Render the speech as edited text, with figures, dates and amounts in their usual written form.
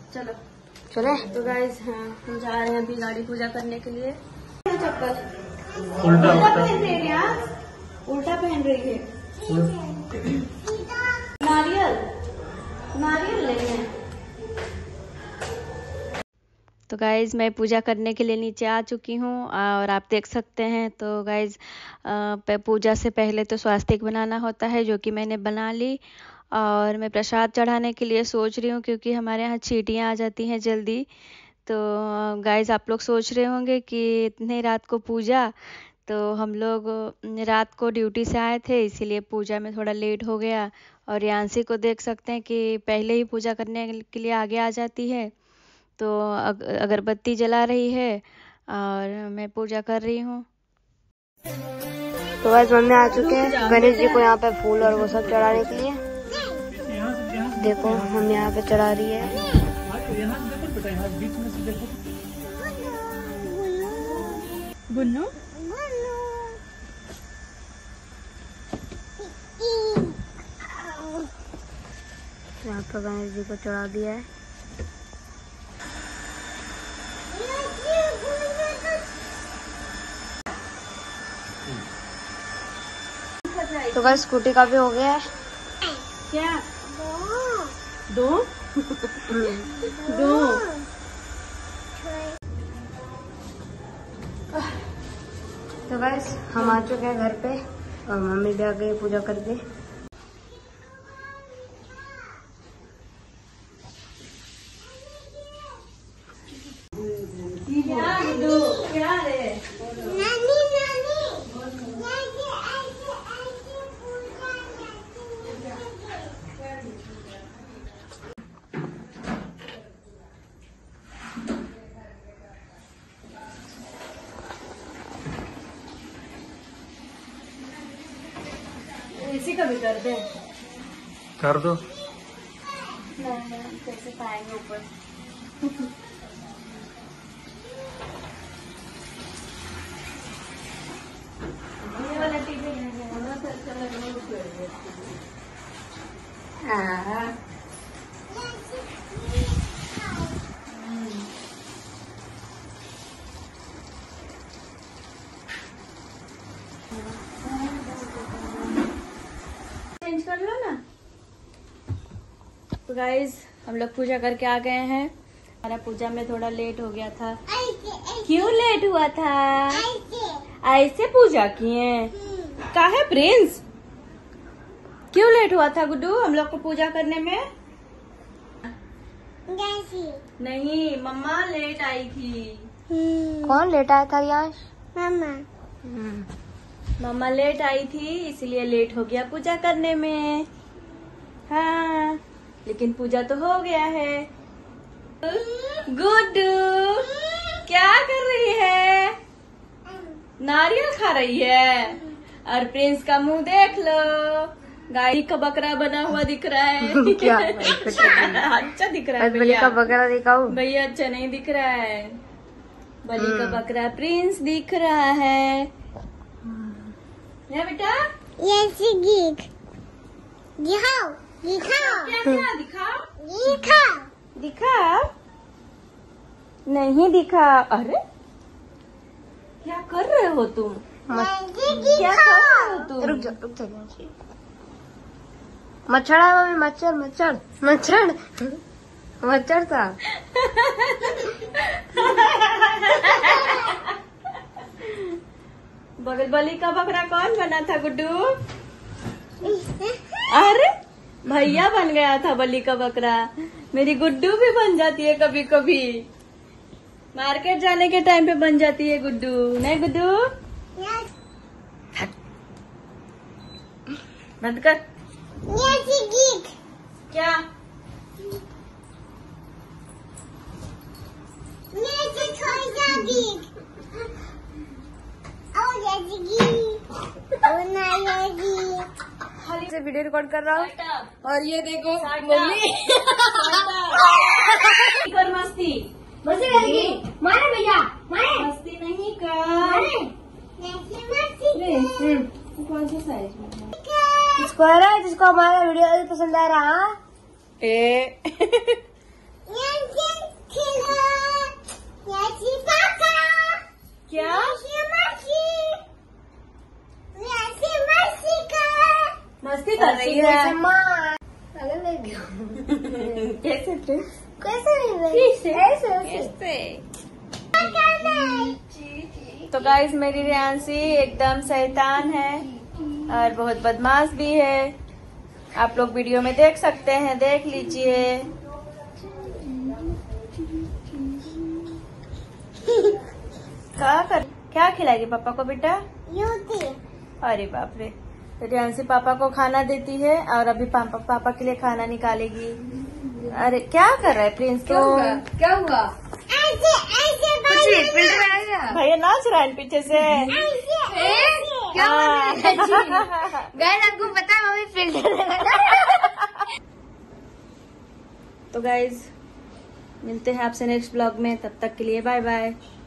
चलो चले। तो गाइस हाँ हम जा रहे हैं अभी गाड़ी पूजा करने के लिए। चप्पल उल्टा पहन रही है क्या? उल्टा पहन रही है। नारियल लेंगे। तो गाइज मैं पूजा करने के लिए नीचे आ चुकी हूँ और आप देख सकते हैं। तो गाइज पूजा से पहले तो स्वास्तिक बनाना होता है, जो कि मैंने बना ली। और मैं प्रसाद चढ़ाने के लिए सोच रही हूँ, क्योंकि हमारे यहाँ चींटियाँ आ जाती हैं जल्दी। तो गाइज आप लोग सोच रहे होंगे कि इतने रात को पूजा, तो हम लोग रात को ड्यूटी से आए थे, इसीलिए पूजा में थोड़ा लेट हो गया। और यांशी को देख सकते हैं कि पहले ही पूजा करने के लिए आगे आ जाती है। तो अगरबत्ती जला रही है और मैं पूजा कर रही हूँ। तो बस मम्मी आ चुके हैं गणेश जी को यहाँ पे फूल और वो सब चढ़ाने के लिए। देखो हम यहाँ पे चढ़ा रही है। बुन्नू यहाँ पे गणेश जी को चढ़ा दिया है। तो बस स्कूटी का भी हो गया है। क्या? दो दो। तो बस हम आ चुके हैं घर पे और मम्मी भी आ गई पूजा करके। क्या रे? इसी का भी कर दे। कर दो। नहीं कैसे पाएंगे ऊपर। ये वाला टीवी चेंज कर लो ना। तो गाइज हम लोग पूजा करके आ गए हैं। हमारा पूजा में थोड़ा लेट हो गया था। क्यों लेट हुआ था? ऐसे पूजा किए? काहे प्रिंस? क्यों लेट हुआ था गुड्डू हम लोग को पूजा करने में? नहीं मम्मा लेट आई थी। कौन लेट आया था यहाँ? मम्मा लेट आई थी, इसलिए लेट हो गया पूजा करने में। हाँ लेकिन पूजा तो हो गया है। गुड्डू क्या कर रही है? नारियल खा रही है। और प्रिंस का मुंह देख लो, गाय का बकरा बना हुआ दिख रहा है। क्या? अच्छा दिख रहा है बलि भैया। का बकरा दिखाओ भैया अच्छा नहीं दिख रहा है। बलि का बकरा प्रिंस दिख रहा है। क्या बेटा? दिखाओ दिखाओ क्या दिखाओ? दिखा नहीं दिखा। अरे क्या कर रहे हो तुम? क्या कर रहे हो तुम? रुक जा मच्छर है मम्मी। मच्छर था। बलि का बकरा कौन बना था गुड्डू? अरे भैया बन गया था बलि का बकरा। मेरी गुड्डू भी बन जाती है कभी कभी। मार्केट जाने के टाइम पे बन जाती है गुड्डू। नहीं गुड्डू? बंद कर। क्या? से वीडियो रिकॉर्ड कर रहा हूँ और ये देखो मम्मी कर मस्ती मारे भैया मारे मस्ती नहीं कर। कौन सा साइज में? जिसको आ रहा है, जिसको हमारा वीडियो पसंद आ रहा है। क्या? मस्ती कर रही है। कैसे तो गाइज मेरी रियांसी एकदम शैतान है और बहुत बदमाश भी है। आप लोग वीडियो में देख सकते हैं, देख लीजिए। क्या खिलाएगी पापा को बेटा? अरे बाप रे। तो रियांसी पापा को खाना देती है और अभी पापा के लिए खाना निकालेगी। अरे क्या कर रहा है प्रिंस? क्या हुआ? भैया नाच रहा है पीछे से। गाइस आपको पता है मम्मी फिल्टर तो गाइज मिलते हैं आपसे नेक्स्ट ब्लॉग में, तब तक के लिए बाय बाय।